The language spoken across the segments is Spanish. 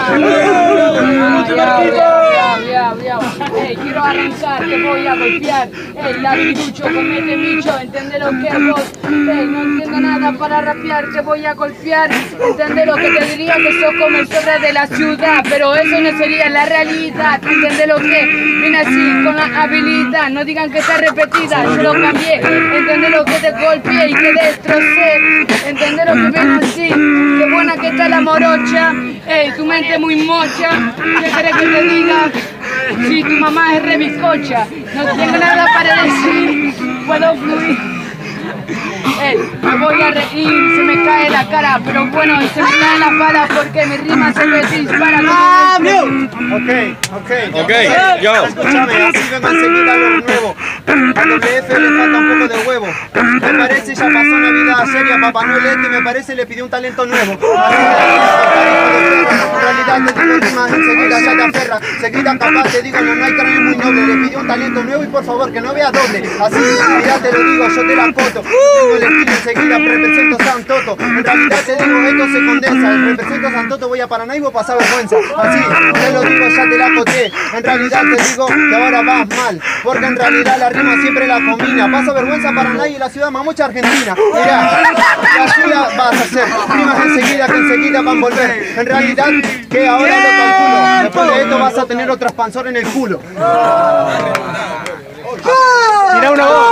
Ey, quiero arrancar, te voy a golpear. Ey, larguirucho, comete bicho, entiende lo que es vos. Ey, no entiendo nada para rapear, te voy a golpear. Entiende lo que te diría que sos como el zorro de la ciudad, pero eso no sería la realidad. Entiende lo que viene así con la habilidad. No digan que está repetida, yo lo cambié. Entiende lo que te golpeé y que destrocé. Entiende lo que viene así. Qué buena que está la morocha. Ey, tu mente muy mocha. ¿Qué querés que te diga? Si tu mamá es re bizcocha, no tengo nada para decir, puedo fluir. Ey, me voy a reír, se me cae la cara, pero bueno, se me cae la bala porque mi rima se me dispara. Ok, yo. Escúchame, así vengo enseguida a lo nuevo. A WF le falta un poco de huevo. Me parece ya pasó Navidad seria, Papá Noel me parece le pidió un talento nuevo. En realidad te digo rimas enseguida ya te aferra. Seguida capaz te digo no hay carne muy noble. Le pidió un talento nuevo y por favor que no vea doble. Así, ya te lo digo, yo te la coto. Tengo el estilo enseguida, represento San Toto. En realidad te digo esto se condensa. Represento San Toto, voy a Paraná y voy a pasar vergüenza. Así, te lo digo, ya te la coté. En realidad te digo que ahora vas mal. Porque en realidad la rima siempre la combina. Paso vergüenza Paraná y la ciudad mamucha Argentina. Mirá, la ciudad vas a hacer rimas enseguida que enseguida van a volver. En realidad que ahora lo calculo. Después de esto vas a tener otro expansor en el culo. Tira una voz.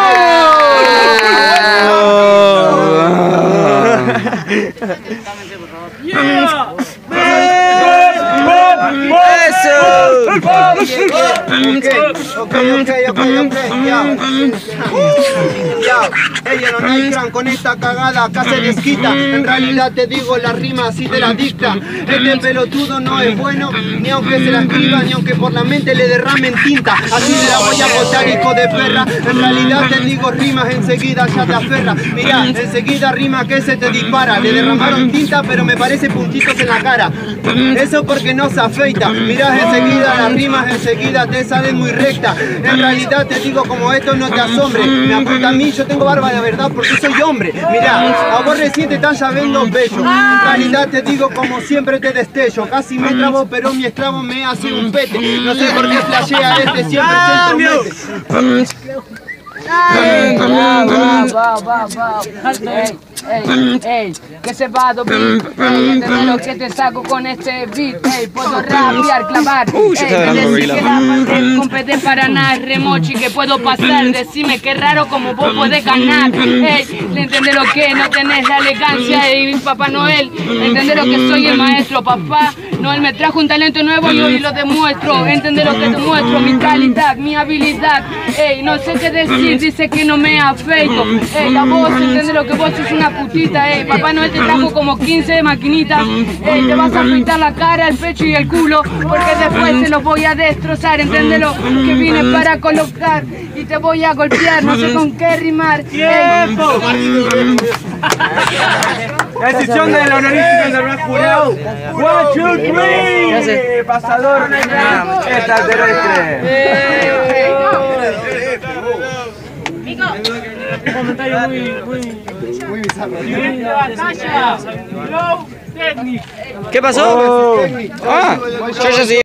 Ella no hay gran con esta cagada, acá se desquita. En realidad te digo la rima así te la dicta. Este pelotudo no es bueno, ni aunque se la escriba, ni aunque por la mente le derramen tinta. Así me la voy a botar, hijo de perra. En realidad te digo rimas enseguida ya te aferra. Mirá, enseguida rima que se te dispara. Le derramaron tinta pero me parece puntitos en la cara. Eso porque no se afeita. Mirá enseguida las rimas enseguida te salen muy recta. En realidad te digo como esto no te asombre. Me apunta a mí, yo tengo barba de verdad porque soy hombre. Mirá, a vos recién te están llaveando bello. En realidad te digo como siempre te destello. Casi me trabo pero mi esclavo me hace un pete. No sé por qué flashea este siempre se entromete. Ey, que se va a doblar. Entender lo que te saco con este beat. Ey, puedo rapear, clavar. Decir que la compete para nada es remochi que puedo pasar. Decime qué raro como vos podés ganar. Ey, entender lo que no tenés la elegancia de Papá Noel. Entender lo que soy el maestro, Papá Noel me trajo un talento nuevo y hoy lo demuestro. Entender lo que te muestro, mi calidad, mi habilidad. Ey, no sé qué decir, dice que no me afeito. Ey, la voz, entender lo que vos sos una putita. Ey, Papá Noel te trajo como 15 maquinitas. Ey, te vas a afeitar la cara, el pecho y el culo, porque después te los voy a destrozar. Enténdelo, que vine para colocar y te voy a golpear, no sé con qué rimar. ¡Tiempo! La decisión del honorífico del gran jurado. 1, 2, 3. Pasador extraterrestre. Un comentario muy bizarro. ¿Qué pasó? Ah, yo ya sí.